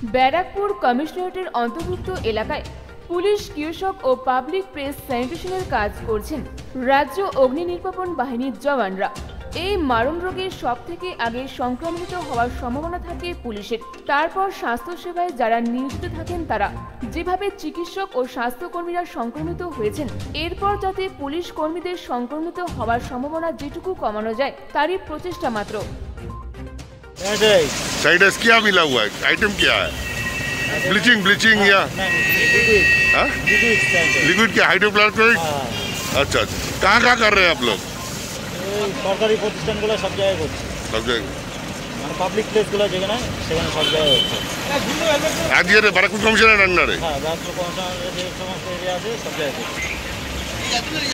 ব্যারাকপুর কমিশনারেটের অন্তর্ভুক্ত এলাকায় পুলিশ, কৃষক ও পাবলিক প্লেস স্যানিটেশনের কাজ করছেন রাজ্য অগ্নি নির্বাপন বাহিনীর জওয়ানরা। এই মারণ রোগের সবথেকে আগে সংক্রমিত হওয়ার সম্ভাবনা থাকে পুলিশের, তারপর স্বাস্থ্যসেবায় যারা নিয়োজিত থাকেন তারা। যেভাবে চিকিৎসক ও স্বাস্থ্যকর্মীরা সংক্রমিত হয়েছেন, এরপর যাতে পুলিশ কর্মীদের সংক্রমিত হওয়ার সম্ভাবনা যেটুকু কমানো যায় তারই প্রচেষ্টা মাত্র। साइडस क्या मिला हुआ है? आइटम क्या है? ब्लीचिंग ब्लीचिंग या लिक्विड क्या? हाइड्रोक्लोराइड? अच्छा अच्छा, कहाँ कहाँ कर रहे हैं आप लोग? সরকারি প্রতিষ্ঠানগুলো সব জায়গায় করছে, सब जगह মানে পাবলিক প্লেসগুলো যেখানে সেখানে সব জায়গায় হচ্ছে। আজকে বারাকপুর কমিশনের আন্ডারে হ্যাঁ, রাজ্য কমিশনারের যে সমস্ত এরিয়া আছে সব জায়গায় করছে।